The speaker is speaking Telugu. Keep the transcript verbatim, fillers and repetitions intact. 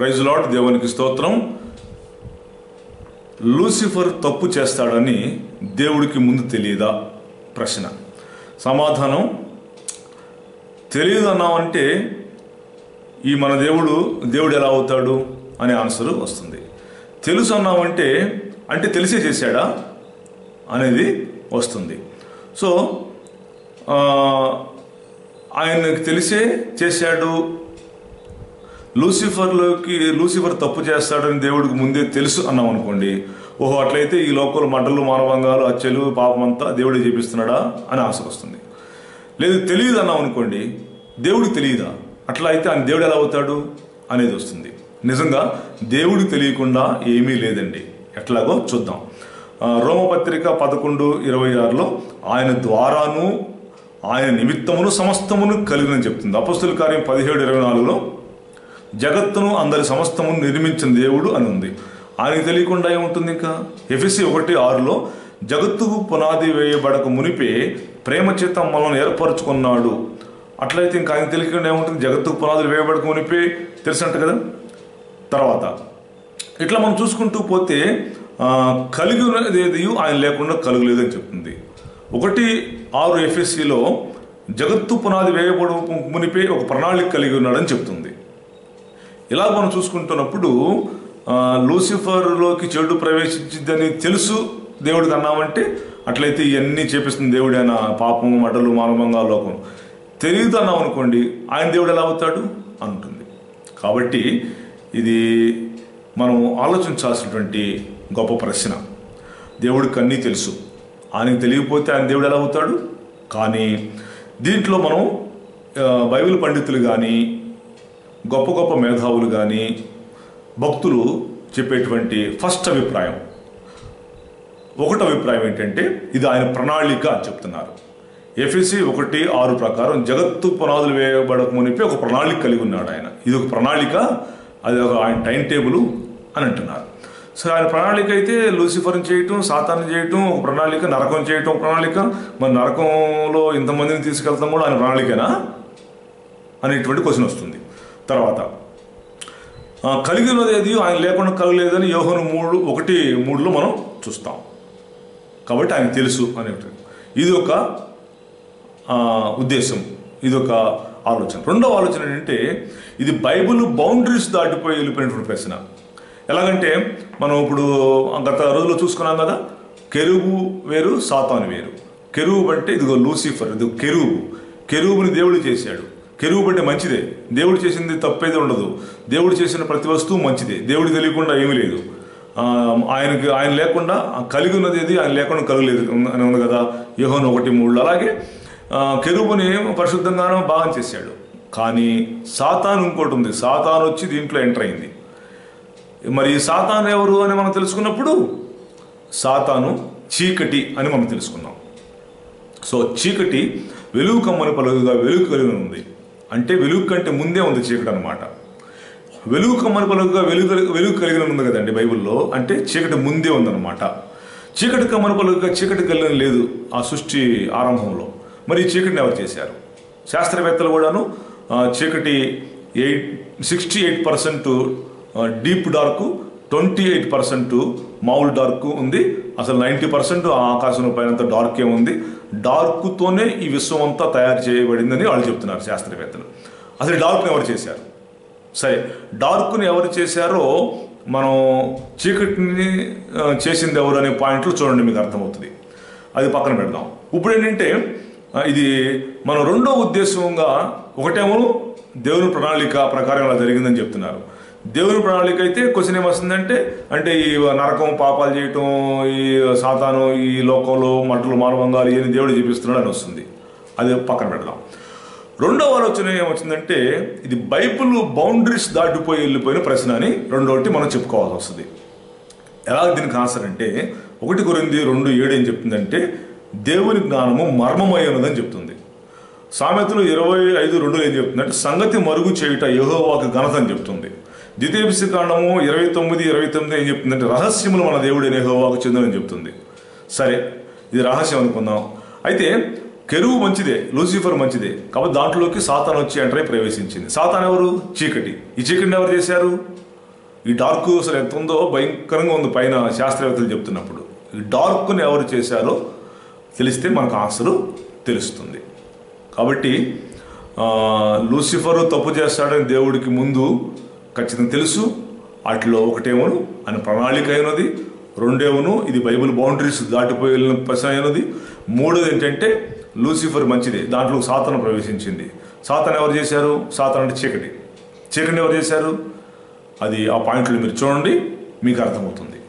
ప్రైజ్ లార్డ్, దేవునికి స్తోత్రం. లూసిఫర్ తప్పు చేస్తాడని దేవుడికి ముందు తెలియదా? ప్రశ్న. సమాధానం, తెలియదు అన్నామంటే ఈ మన దేవుడు దేవుడు ఎలా అవుతాడు అనే ఆన్సర్ వస్తుంది. తెలుసు అన్నామంటే అంటే తెలిసే చేశాడా అనేది వస్తుంది. సో ఆయనకు తెలిసే చేశాడు, లూసిఫర్లోకి లూసిఫర్ తప్పు చేస్తాడని దేవుడికి ముందే తెలుసు అన్నాం అనుకోండి, ఓహో అట్లయితే ఈ లోకల్ మంటలు మానవంగాలు హత్యలు పాపం అంతా దేవుడే చేపిస్తున్నాడా అని ఆన్సర్ వస్తుంది. లేదు తెలియదు అన్నాం అనుకోండి, దేవుడికి తెలియదా, అట్లా అయితే ఆయన దేవుడు ఎలా అవుతాడు అనేది వస్తుంది. నిజంగా దేవుడికి తెలియకుండా ఏమీ లేదండి. ఎట్లాగో చూద్దాం. రోమపత్రిక పదకొండు ఇరవై ఆరులో ఆయన ద్వారాను ఆయన నిమిత్తమును సమస్తమును కలిగినని చెప్తుంది. అపొస్తలుల కార్యం పదిహేడు ఇరవై నాలుగులో జగత్తును అందరి సమస్తమును నిర్మించిన దేవుడు అని ఉంది. ఆయనకు తెలియకుండా ఏముంటుంది? ఇంకా ఎఫెసీ ఒకటి ఆరులో జగత్తుకు పునాది వేయబడక మునిపే ప్రేమ చేత మనల్ని ఏర్పరచుకున్నాడు. అట్లయితే ఇంకా ఆయన తెలియకుండా ఏముంటుంది? జగత్తుకు పునాదులు వేయబడక మునిపే తెలిసినట్టు కదా. తర్వాత ఇట్లా మనం చూసుకుంటూ పోతే కలిగి ఉన్నది ఆయన లేకుండా కలుగులేదని చెప్తుంది. ఒకటి ఆరు ఎఫ్ఎస్సిలో జగత్తు పునాది వేయబడు మునిపే ఒక ప్రణాళిక కలిగి ఉన్నాడని చెప్తుంది. ఇలా మనం చూసుకుంటున్నప్పుడు లూసిఫర్లోకి చెడు ప్రవేశించిందని తెలుసు దేవుడికి అన్నామంటే అట్లయితే ఇవన్నీ చేపిస్తుంది దేవుడు అయినా పాపము మటలు మానవంగా లోకం. తెలియదు అన్నాం అనుకోండి, ఆయన దేవుడు ఎలా అవుతాడు అంటుంది. కాబట్టి ఇది మనం ఆలోచించాల్సినటువంటి గొప్ప ప్రశ్న. దేవుడికి అన్నీ తెలుసు, ఆయనకు తెలియకపోతే ఆయన దేవుడు ఎలా అవుతాడు? కానీ దీంట్లో మనం బైబిల్ పండితులు కానీ గొప్ప గొప్ప మేధావులు కానీ భక్తులు చెప్పేటువంటి ఫస్ట్ అభిప్రాయం, ఒకటి అభిప్రాయం ఏంటంటే ఇది ఆయన ప్రణాళిక అని చెప్తున్నారు. ఎఫెసీ ఒకటి ఆరు ప్రకారం జగత్తు పునాదులు వేయబడక మునిపే ఒక ప్రణాళిక కలిగి ఉన్నాడు ఆయన. ఇది ఒక ప్రణాళిక, అది ఒక ఆయన టైం టేబుల్ అని అంటున్నారు. సో ఆయన ప్రణాళిక అయితే లూసిఫర్ని చేయటం, సాతాన్ని చేయటం ఒక ప్రణాళిక, నరకం చేయటం ఒక ప్రణాళిక. మరి నరకంలో ఇంతమందిని తీసుకెళ్తాం కూడా ఆయన ప్రణాళికేనా అనేటువంటి క్వశ్చన్ వస్తుంది. తర్వాత కలిగి ఉన్నది ఏది ఆయన లేకుండా కలగలేదని యోహాను మూడు ఒకటి మూడులో మనం చూస్తాం. కాబట్టి ఆయన తెలుసు అనేటువంటి ఇది ఒక ఉద్దేశం, ఇది ఒక ఆలోచన. రెండవ ఆలోచన ఏంటంటే ఇది బైబిల్ బౌండరీస్ దాటిపోయి వెళ్ళిపోయినటువంటి ప్రశ్న. ఎలాగంటే మనం ఇప్పుడు గత రోజుల్లో చూసుకున్నాం కదా, కెరూబు వేరు సాతాను వేరు. కెరూబు అంటే ఇదిగో లూసిఫర్, ఇది కెరూబు. కెరూబుని దేవుడు చేశాడు. కెరూబు అంటే మంచిదే, దేవుడు చేసింది తప్పేది ఉండదు. దేవుడు చేసిన ప్రతి వస్తువు మంచిదే, దేవుడు తెలియకుండా ఏమీ లేదు. ఆయనకి ఆయన లేకుండా కలిగి ఉన్నది ఏది ఆయన లేకుండా కలగలేదు అని ఉంది కదా యోహాను ఒకటి మూడులో. అలాగే కెరూబుని పరిశుద్ధంగానూ బాగా చేశాడు. కానీ సాతాను ఇంకోటి ఉంది, సాతాను వచ్చి దీంట్లో ఎంటర్ అయింది. మరి సాతాను ఎవరు అని మనం తెలుసుకున్నప్పుడు సాతాను చీకటి అని మనం తెలుసుకున్నాం. సో చీకటి వెలుగు కమ్మని పలుగుగా వెలుగు కలిగి ఉంది అంటే వెలుగు కంటే ముందే ఉంది చీకటి అనమాట. వెలుగు కమ్మని పలుగుగా వెలుగు వెలుగు కలిగిన ఉంది కదండి బైబిల్లో, అంటే చీకటి ముందే ఉందన్నమాట. చీకటి కమ్మని పలుగుగా చీకటి కలిగిన లేదు ఆ సృష్టి ఆరంభంలో. మరి ఈ చీకటిని ఎవరు చేశారు? శాస్త్రవేత్తలు కూడాను చీకటి eight sixty eight percent deep dark, twenty eight percent మామూలు డార్క్ ఉంది. అసలు నైంటీ పర్సెంట్ ఆకాశం పైనంత డార్కే ఉంది. డార్క్తోనే ఈ విశ్వం అంతా తయారు చేయబడిందని వాళ్ళు చెప్తున్నారు శాస్త్రవేత్తలు. అసలు డార్క్ని ఎవరు చేశారు? సరే, డార్క్ని ఎవరు చేశారో మనం చీకటిని చేసింది ఎవరు అనే పాయింట్లు చూడండి, మీకు అర్థమవుతుంది. అది పక్కన పెడదాం. ఇప్పుడు ఏంటంటే ఇది మనం రెండో ఉద్దేశంగా, ఒకటేమో దేవుని ప్రణాళిక ప్రకారం ఇలా జరిగిందని చెప్తున్నారు. దేవుని ప్రణాళిక అయితే క్వశ్చన్ ఏమొస్తుందంటే అంటే ఈ నరకం పాపాలు చేయటం, ఈ సాతాను ఈ లోకంలో మట్టలు మానవంగాలు ఏది దేవుడు చూపిస్తున్నాడు అని వస్తుంది. అది పక్కన పెడదాం. రెండవ ఆలోచన ఏమొచ్చిందంటే ఇది బైబిల్ బౌండరీస్ దాటిపోయి వెళ్ళిపోయిన ప్రశ్న అని రెండోటి మనం చెప్పుకోవాల్సి వస్తుంది. ఎలా దీనికి ఆన్సర్ అంటే ఒకటి కొరింథీ రెండు ఏడు ఏం చెప్తుందంటే దేవుని జ్ఞానము మర్మమై ఉన్నదని చెప్తుంది. సామెతలు ఇరవై ఐదు రెండులో ఏం చెప్తుందంటే సంగతి మరుగు చేయుట యెహోవాకు ఘనత అని చెప్తుంది. ద్వితీయోపదేశ కాండము ఇరవై తొమ్మిది ఇరవై తొమ్మిది ఏం చెప్తుందంటే రహస్యములు మన దేవుడైన యెహోవాకు చెందునని చెప్తుంది. సరే, ఇది రహస్యం అనుకుందాం. అయితే కెరూబు మంచిదే, లూసిఫర్ మంచిదే, కాబట్టి దాంట్లోకి సాతాను వచ్చి ఎంటర్ అయి ప్రవేశించింది. సాతాను ఎవరు? చీకటి. ఈ చీకటిని ఎవరు చేశారు? ఈ డార్క్ అసలు ఎంత ఉందో భయంకరంగా ఉంది పైన శాస్త్రవేత్తలు చెప్తున్నప్పుడు. ఈ డార్క్ని ఎవరు చేశారో తెలిస్తే మనకు ఆన్సరు తెలుస్తుంది. కాబట్టి లూసిఫరు తప్పు చేస్తాడని దేవుడికి ముందు ఖచ్చితంగా తెలుసు. వాటిలో ఒకటేమోను అని ప్రణాళిక అయినది, రెండేమోను ఇది బైబిల్ బౌండరీస్ దాటిపోయి వెళ్ళిన ప్రశ్న అయినది, మూడోది ఏంటంటే లూసిఫర్ మంచిదే, దాంట్లో సాతాను ప్రవేశించింది. సాతాను ఎవరు చేశారు? సాతాను అంటే చీకటి. చీకటిని ఎవరు చేశారు? అది ఆ పాయింట్లు మీరు చూడండి, మీకు అర్థమవుతుంది.